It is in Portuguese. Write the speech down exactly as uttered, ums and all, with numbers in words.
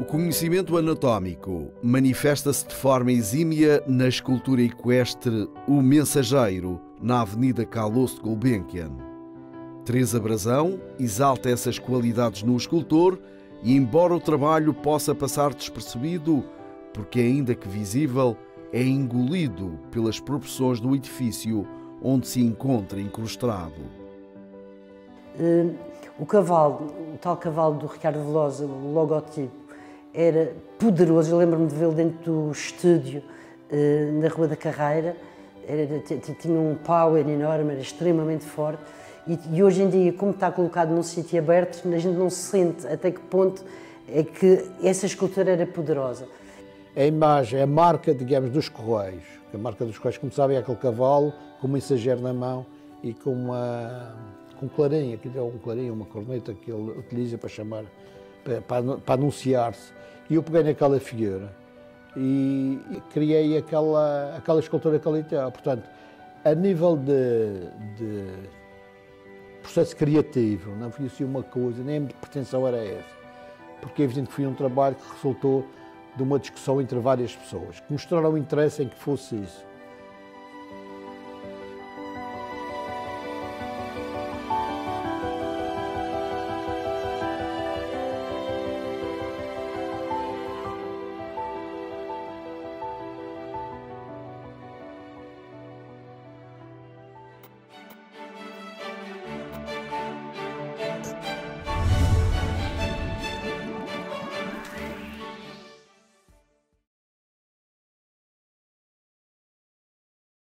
conhecimento anatómico manifesta-se de forma exímia na escultura equestre O Mensageiro, na Avenida Calouste Gulbenkian. Teresa Brazão exalta essas qualidades no escultor e, embora o trabalho possa passar despercebido, porque ainda que visível, é engolido pelas proporções do edifício onde se encontra incrustado. O cavalo, o tal cavalo do Ricardo Velosa, o logotipo, era poderoso. Eu lembro-me de vê-lo dentro do estúdio, na Rua da Carreira. Era, tinha um power enorme, era extremamente forte. E, e hoje em dia, como está colocado num sítio aberto, a gente não se sente até que ponto é que essa escultura era poderosa. A imagem, a marca, digamos, dos Correios. A marca dos Correios, como sabem, é aquele cavalo com um mensageiro na mão e com uma com um clarim, aqui é um clarim, uma corneta que ele utiliza para chamar, para, para, para anunciar-se. E eu peguei naquela figura e, e criei aquela, aquela escultura que ali tem. Portanto, a nível de, de processo criativo, não foi assim uma coisa, nem a pretensão era essa. Porque é evidente que foi um trabalho que resultou de uma discussão entre várias pessoas, que mostraram o interesse em que fosse isso.